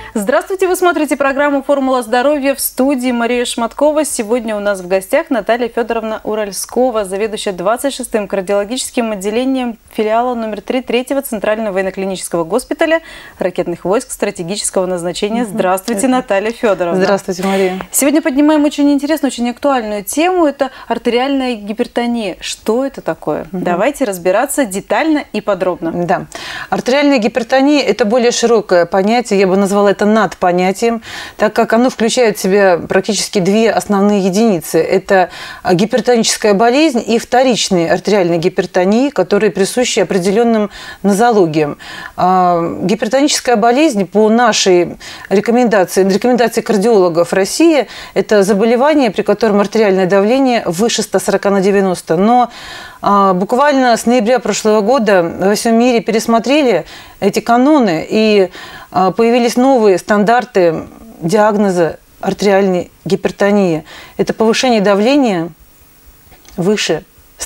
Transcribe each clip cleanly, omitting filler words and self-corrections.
Здравствуйте, вы смотрите программу «Формула здоровья», в студии Мария Шматкова. Сегодня у нас в гостях Наталья Федоровна Уральскова, заведующая 26-м кардиологическим отделением филиала номер 3 3-го Центрального военно-клинического госпиталя ракетных войск стратегического назначения. Здравствуйте, Наталья Федоровна. Здравствуйте, Мария. Сегодня поднимаем очень интересную, очень актуальную тему. Это артериальная гипертония. Что это такое? Давайте разбираться детально и подробно. Да. Артериальная гипертония – это более широкое понятие, я бы назвала это надпонятием, так как оно включает в себя практически две основные единицы. Это гипертоническая болезнь и вторичные артериальные гипертонии, которые присущи определенным нозологиям. Гипертоническая болезнь по нашей рекомендации кардиологов России – это заболевание, при котором артериальное давление выше 140/90. Но буквально с ноября прошлого года во всем мире пересмотрели эти каноны, и появились новые стандарты диагноза артериальной гипертонии. Это повышение давления выше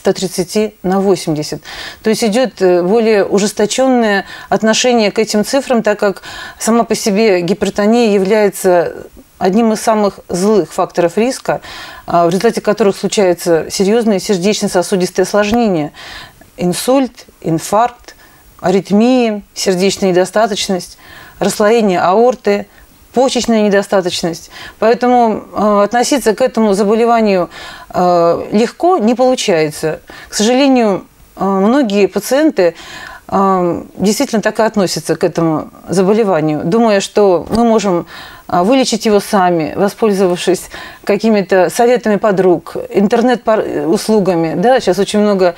130/80. То есть идет более ужесточенное отношение к этим цифрам, так как сама по себе гипертония является одним из самых злых факторов риска, в результате которых случаются серьезные сердечно-сосудистые осложнения. Инсульт, инфаркт, аритмии, сердечная недостаточность, расслоение аорты, почечная недостаточность. Поэтому относиться к этому заболеванию легко не получается. К сожалению, многие пациенты действительно так и относятся к этому заболеванию, думая, что мы можем вылечить его сами, воспользовавшись какими-то советами подруг, интернет-услугами. Да, сейчас очень много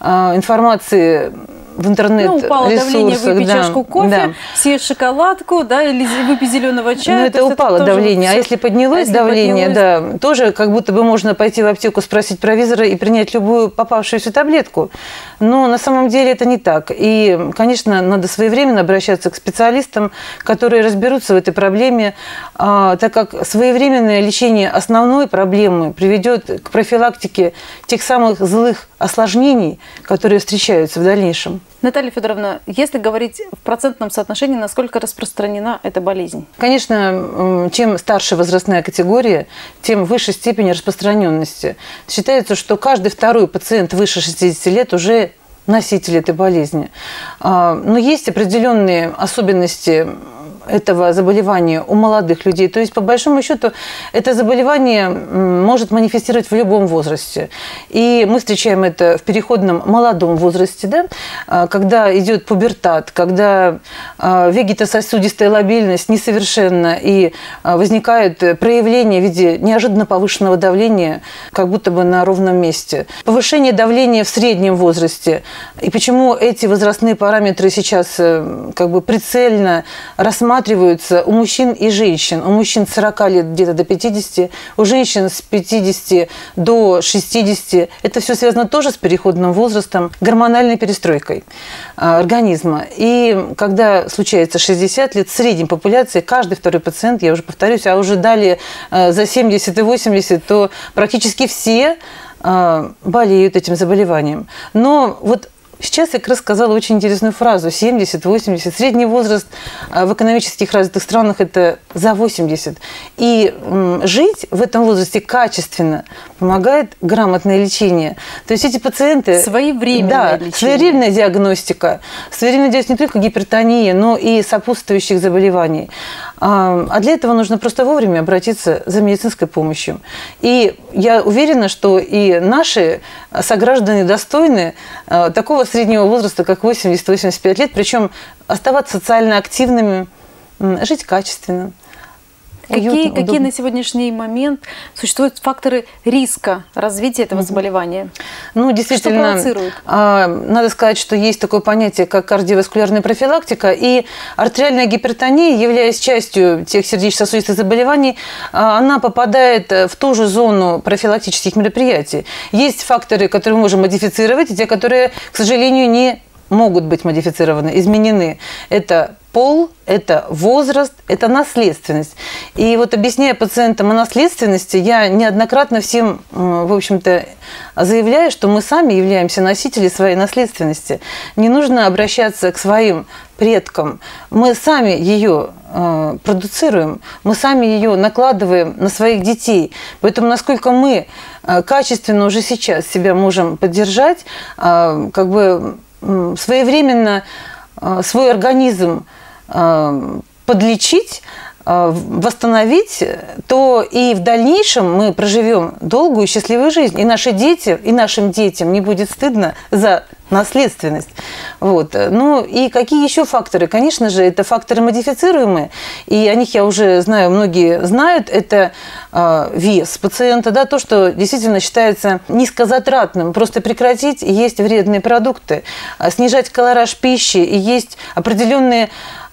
информации в интернет-ресурсах. Упало давление, выпей чашку кофе, съешь шоколадку, да, или выпей зеленого чая. Но это упало давление. А если поднялось давление, да, тоже как будто бы можно пойти в аптеку, спросить провизора и принять любую попавшуюся таблетку. Но на самом деле это не так. И, конечно, надо своевременно обращаться к специалистам, которые разберутся в этой проблеме, так как своевременное лечение основной проблемы приведет к профилактике тех самых злых осложнений, которые встречаются в дальнейшем. Наталья Федоровна, если говорить в процентном соотношении, насколько распространена эта болезнь? Конечно, чем старше возрастная категория, тем выше степень распространенности. Считается, что каждый второй пациент выше 60 лет уже носитель этой болезни. Но есть определенные особенности этого заболевания у молодых людей. То есть, по большому счету, это заболевание может манифестировать в любом возрасте. И мы встречаем это в переходном молодом возрасте, да, когда идет пубертат, когда вегетососудистая лобильность несовершенна и возникают проявления в виде неожиданно повышенного давления, как будто бы на ровном месте. Повышение давления в среднем возрасте. И почему эти возрастные параметры сейчас как бы прицельно рассматриваются у мужчин и женщин. У мужчин с 40 лет где-то до 50, у женщин с 50 до 60. Это все связано тоже с переходным возрастом, гормональной перестройкой организма. И когда случается 60 лет, в средней популяции каждый второй пациент, я уже повторюсь, а уже далее за 70 и 80, то практически все болеют этим заболеванием. Но вот сейчас я как раз сказала очень интересную фразу: 70-80. Средний возраст в экономических развитых странах – это за 80. И жить в этом возрасте качественно помогает грамотное лечение. То есть эти пациенты… Своевременное лечение. Своевременная диагностика. Своевременная диагностика не только гипертонии, но и сопутствующих заболеваний. А для этого нужно просто вовремя обратиться за медицинской помощью. И я уверена, что и наши сограждане достойны такого среднего возраста, как 80-85 лет, причем оставаться социально активными, жить качественно. Какие на сегодняшний момент существуют факторы риска развития этого заболевания? Ну, действительно, что провоцирует? Надо сказать, что есть такое понятие, как кардиоваскулярная профилактика, и артериальная гипертония, являясь частью тех сердечно-сосудистых заболеваний, она попадает в ту же зону профилактических мероприятий. Есть факторы, которые мы можем модифицировать, и те, которые, к сожалению, не могут быть модифицированы, изменены. Это пол, это возраст, это наследственность. И вот объясняя пациентам о наследственности, я неоднократно всем, в общем-то, заявляю, что мы сами являемся носителями своей наследственности. Не нужно обращаться к своим предкам. Мы сами ее продуцируем, мы сами ее накладываем на своих детей. Поэтому насколько мы качественно уже сейчас себя можем поддержать, как бы своевременно свой организм подлечить, восстановить, то и в дальнейшем мы проживем долгую и счастливую жизнь. И наши дети, и нашим детям не будет стыдно за наследственность. Вот. Ну и какие еще факторы? Конечно же, это факторы модифицируемые, и о них я уже знаю, многие знают. Это вес пациента, да, то, что действительно считается низкозатратным. Просто прекратить есть вредные продукты, снижать колораж пищи, и есть определенные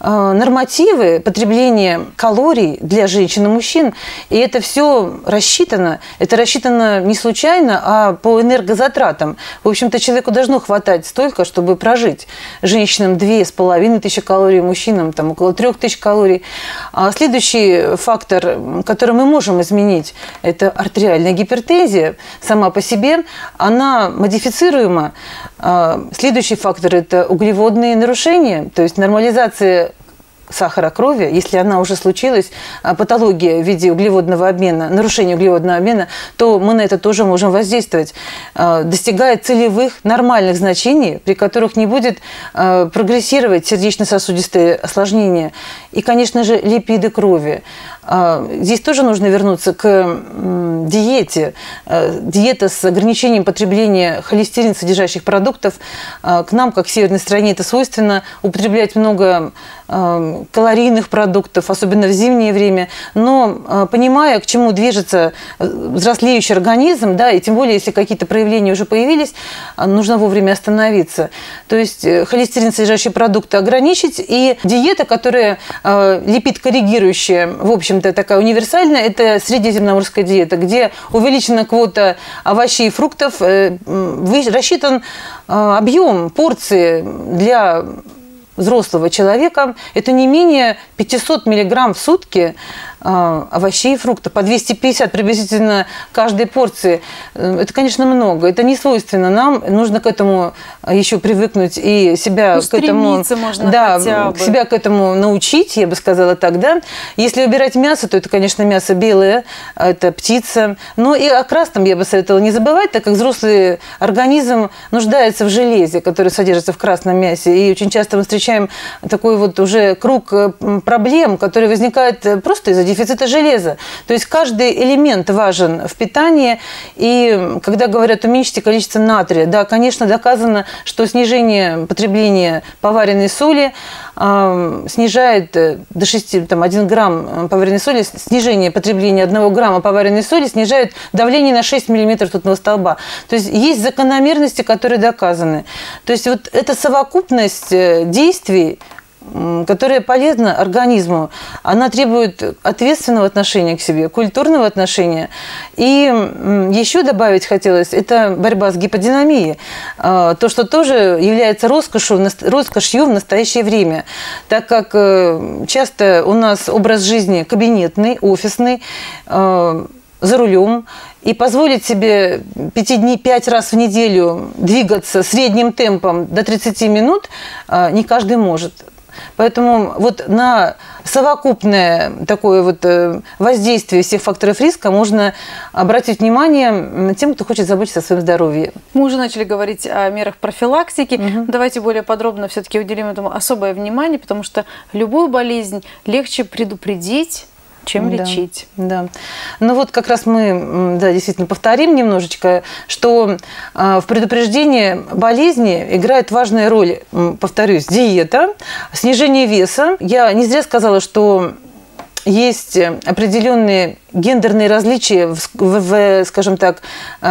нормативы потребления калорий для женщин и мужчин. И это все рассчитано. Это рассчитано не случайно, а по энергозатратам. В общем-то, человеку должно хватать столько, чтобы прожить. Женщинам 2500 калорий, мужчинам там, около 3000 калорий. А следующий фактор, который мы можем изменить, это артериальная гипертензия. Сама по себе она модифицируема. Следующий фактор – это углеводные нарушения, то есть нормализация сахара крови, если она уже случилась, патология в виде углеводного обмена, нарушение углеводного обмена, то мы на это тоже можем воздействовать, достигая целевых нормальных значений, при которых не будет прогрессировать сердечно-сосудистые осложнения. И, конечно же, липиды крови. Здесь тоже нужно вернуться к диете. Диета с ограничением потребления холестерин содержащих продуктов. К нам, как в северной стране, это свойственно употреблять много калорийных продуктов, особенно в зимнее время. Но понимая, к чему движется взрослеющий организм, да, и тем более, если какие-то проявления уже появились, нужно вовремя остановиться. То есть холестерин содержащие продукты ограничить, и диета, которая липид-коррегирующая, в общем-то, такая универсальная, это средиземноморская диета, где увеличена квота овощей и фруктов, рассчитан объем порции для взрослого человека. Это не менее 500 миллиграмм в сутки овощей и фруктов, по 250 приблизительно каждой порции. Это, конечно, много. Это не свойственно нам. Нужно к этому еще привыкнуть и себя к этому, да, себя к этому научить, я бы сказала так, да. Если убирать мясо, то это, конечно, мясо белое, это птица. Но и о красном я бы советовала не забывать, так как взрослый организм нуждается в железе, которое содержится в красном мясе. И очень часто мы встречаем такой вот уже круг проблем, которые возникают просто из-за дефицита железа. То есть каждый элемент важен в питании. И когда говорят уменьшите количество натрия, да, конечно, доказано, что снижение потребления поваренной соли снижает до 6, там, 1 грамм поваренной соли, снижение потребления 1 грамма поваренной соли снижает давление на 6 миллиметров ртутного столба. То есть есть закономерности, которые доказаны. То есть вот эта совокупность действий, которая полезна организму, она требует ответственного отношения к себе, культурного отношения. И еще добавить хотелось, это борьба с гиподинамией. То, что тоже является роскошью в настоящее время, так как часто у нас образ жизни кабинетный, офисный, за рулем, и позволить себе 5 раз в неделю двигаться средним темпом до 30 минут не каждый может. Поэтому вот на совокупное такое вот воздействие всех факторов риска можно обратить внимание тем, кто хочет заботиться о своем здоровье. Мы уже начали говорить о мерах профилактики. Давайте более подробно все-таки уделим этому особое внимание, потому что любую болезнь легче предупредить, чем лечить. Да. Ну вот как раз мы, да, действительно повторим немножечко, что в предупреждении болезни играет важную роль, повторюсь, диета, снижение веса. Я не зря сказала, что есть определенные гендерные различия в, скажем так,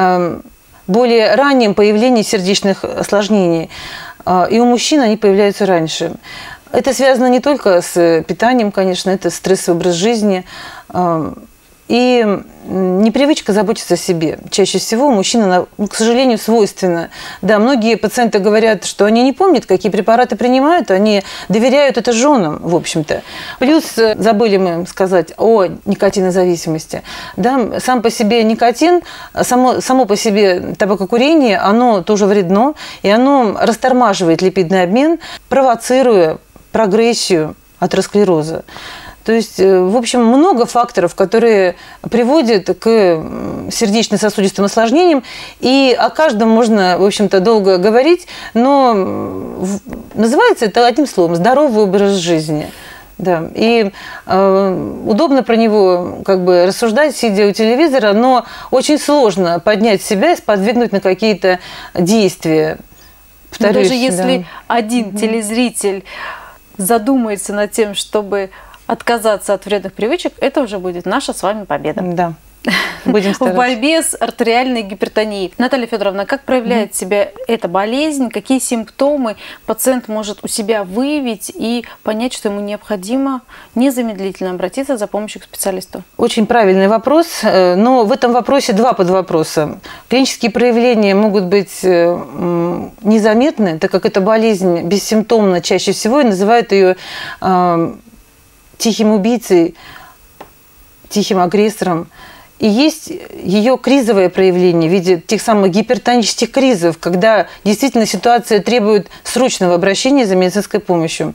более раннем появлении сердечных осложнений. И у мужчин они появляются раньше. Это связано не только с питанием, конечно, это стрессовый образ жизни. И непривычка заботиться о себе. Чаще всего мужчина, к сожалению, свойственно. Да, многие пациенты говорят, что они не помнят, какие препараты принимают, они доверяют это женам, в общем-то. Плюс забыли мы сказать о никотинозависимости. Да, сам по себе никотин, само по себе табакокурение, оно тоже вредно, и оно растормаживает липидный обмен, провоцируя прогрессию атеросклероза. То есть, в общем, много факторов, которые приводят к сердечно-сосудистым осложнениям, и о каждом можно, в общем-то, долго говорить, но называется это одним словом – здоровый образ жизни. Да. И удобно про него как бы рассуждать, сидя у телевизора, но очень сложно поднять себя и сподвигнуть на какие-то действия. Повторюсь, даже если один телезритель задумается над тем, чтобы отказаться от вредных привычек, это уже будет наша с вами победа. Да. Будем стараться. В борьбе с артериальной гипертонией. Наталья Федоровна, как проявляет себя эта болезнь? Какие симптомы пациент может у себя выявить и понять, что ему необходимо незамедлительно обратиться за помощью к специалисту? Очень правильный вопрос, но в этом вопросе два подвопроса. Клинические проявления могут быть незаметны, так как эта болезнь бессимптомна чаще всего, и называют ее тихим убийцей, тихим агрессором. И есть ее кризовое проявление в виде тех самых гипертонических кризов, когда действительно ситуация требует срочного обращения за медицинской помощью.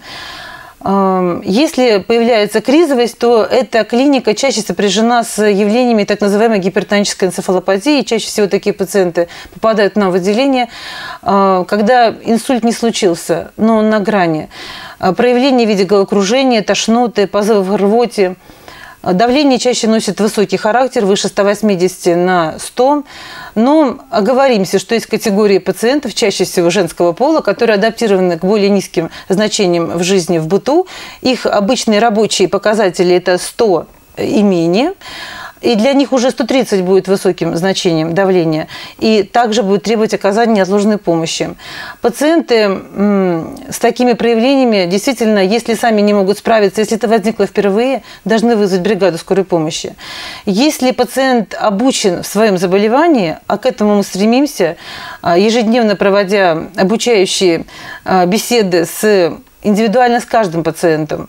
Если появляется кризовость, то эта клиника чаще сопряжена с явлениями так называемой гипертонической энцефалопатии. Чаще всего такие пациенты попадают к нам в отделение, когда инсульт не случился, но он на грани. Проявления в виде головокружения, тошноты, позывов к рвоте. Давление чаще носит высокий характер, выше 180 на 100. Но оговоримся, что есть категории пациентов, чаще всего женского пола, которые адаптированы к более низким значениям в жизни, в быту. Их обычные рабочие показатели – это 100 и менее. И для них уже 130 будет высоким значением давления. И также будет требовать оказания неотложной помощи. Пациенты с такими проявлениями, действительно, если сами не могут справиться, если это возникло впервые, должны вызвать бригаду скорой помощи. Если пациент обучен в своем заболевании, а к этому мы стремимся, ежедневно проводя обучающие беседы индивидуально с каждым пациентом,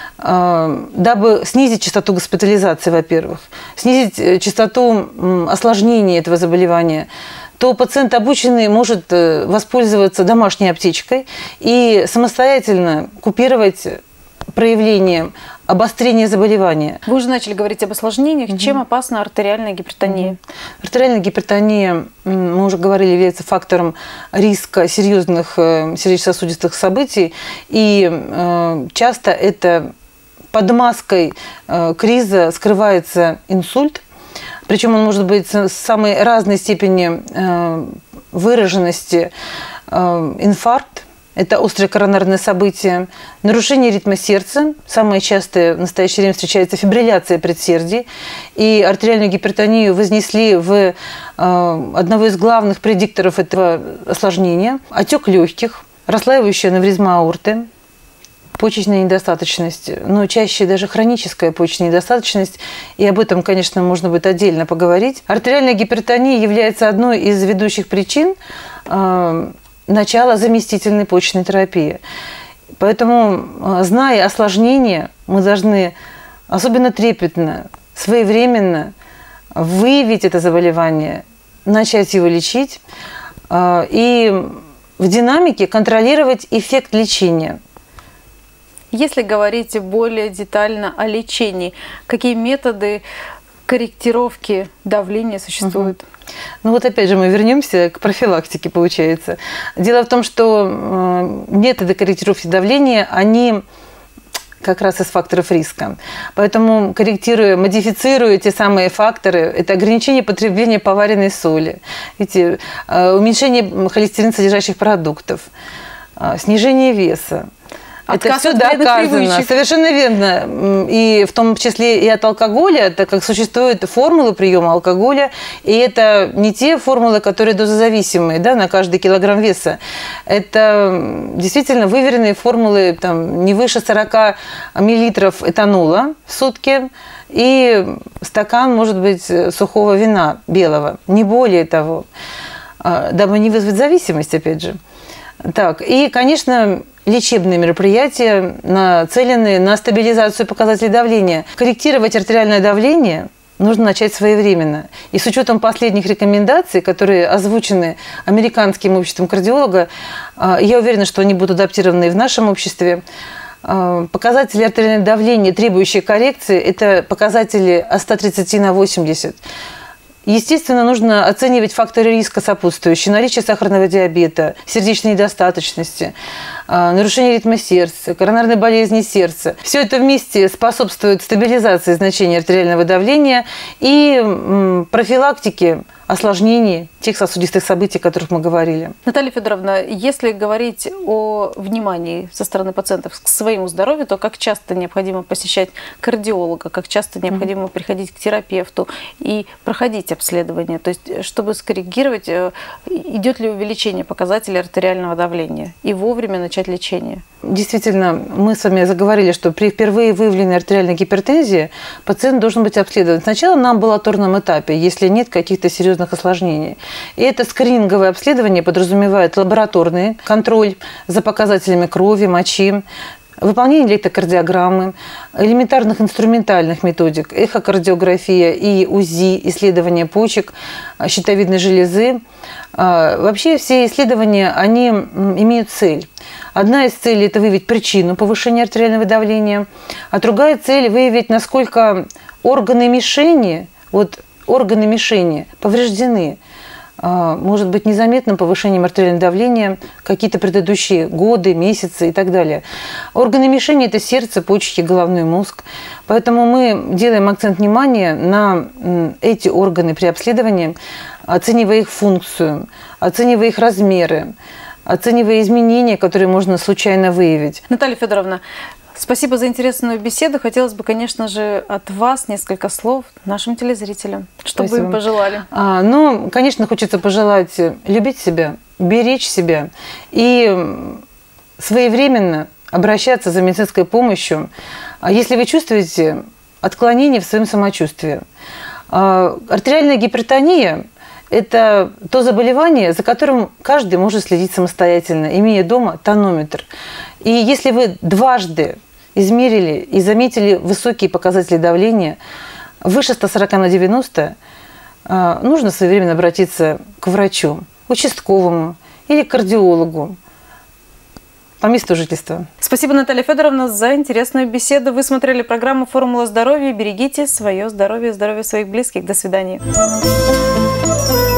дабы снизить частоту госпитализации, во-первых, снизить частоту осложнений этого заболевания, то пациент обученный может воспользоваться домашней аптечкой и самостоятельно купировать проявление обострения заболевания. Вы уже начали говорить об осложнениях. Чем опасна артериальная гипертония? Артериальная гипертония, мы уже говорили, является фактором риска серьезных сердечно-сосудистых событий. И часто это под маской криза скрывается инсульт. Причем он может быть с самой разной степени выраженности. Инфаркт. Это острое коронарное событие. Нарушение ритма сердца. Самое частое в настоящее время встречается фибрилляция предсердий. И артериальную гипертонию вознесли в одного из главных предикторов этого осложнения. Отек легких, расслаивающая аневризма аорты, почечная недостаточность, но чаще даже хроническая почечная недостаточность. И об этом, конечно, можно будет отдельно поговорить. Артериальная гипертония является одной из ведущих причин начала заместительной почечной терапии. Поэтому, зная осложнения, мы должны особенно трепетно, своевременно выявить это заболевание, начать его лечить и в динамике контролировать эффект лечения. Если говорить более детально о лечении, какие методы корректировки давления существуют? Ну вот опять же мы вернемся к профилактике, получается. Дело в том, что методы корректировки давления, они как раз из факторов риска. Поэтому корректируя, модифицируя те самые факторы, это ограничение потребления поваренной соли, видите, уменьшение холестерин содержащих продуктов, снижение веса, Это все доказано. Совершенно верно. И в том числе и от алкоголя, так как существуют формулы приема алкоголя, и это не те формулы, которые дозозависимые, да, на каждый килограмм веса. Это действительно выверенные формулы, там, не выше 40 миллилитров этанола в сутки и стакан, может быть, сухого вина белого, не более того, дабы не вызвать зависимость, опять же. Так, и, конечно, лечебные мероприятия, нацеленные на стабилизацию показателей давления. Корректировать артериальное давление нужно начать своевременно. И с учетом последних рекомендаций, которые озвучены Американским обществом кардиолога, я уверена, что они будут адаптированы и в нашем обществе. Показатели артериального давления, требующие коррекции, это показатели от 130 на 80. Естественно, нужно оценивать факторы риска сопутствующие: наличие сахарного диабета, сердечной недостаточности, нарушение ритма сердца, коронарной болезни сердца. Все это вместе способствует стабилизации значения артериального давления и профилактике осложнений тех сосудистых событий, о которых мы говорили. Наталья Федоровна, если говорить о внимании со стороны пациентов к своему здоровью, то как часто необходимо посещать кардиолога, как часто необходимо приходить к терапевту и проходить обследование, то есть чтобы скоррегировать, идет ли увеличение показателей артериального давления и вовремя начать лечение? Действительно, мы с вами заговорили, что при впервые выявленной артериальной гипертензии пациент должен быть обследован сначала на амбулаторном этапе, если нет каких-то серьезных осложнений. И это скрининговое обследование подразумевает лабораторный контроль за показателями крови, мочи, выполнение электрокардиограммы, элементарных инструментальных методик, эхокардиография и УЗИ, исследования почек, щитовидной железы. Вообще все исследования, они имеют цель. Одна из целей – это выявить причину повышения артериального давления, а другая цель – выявить, насколько органы мишени повреждены. Может быть незаметным повышением артериального давления какие-то предыдущие годы, месяцы и так далее. Органы мишени – это сердце, почки, головной мозг. Поэтому мы делаем акцент внимания на эти органы при обследовании, оценивая их функцию, оценивая их размеры, оценивая изменения, которые можно случайно выявить. Наталья Федоровна, спасибо за интересную беседу. Хотелось бы, конечно же, от вас несколько слов нашим телезрителям. Что бы им пожелали? Конечно, хочется пожелать любить себя, беречь себя и своевременно обращаться за медицинской помощью, если вы чувствуете отклонение в своем самочувствии. Артериальная гипертония – это то заболевание, за которым каждый может следить самостоятельно, имея дома тонометр. И если вы дважды измерили и заметили высокие показатели давления, выше 140 на 90, нужно своевременно обратиться к врачу, участковому или кардиологу по месту жительства. Спасибо, Наталья Федоровна, за интересную беседу. Вы смотрели программу «Формула здоровья». Берегите свое здоровье и здоровье своих близких. До свидания.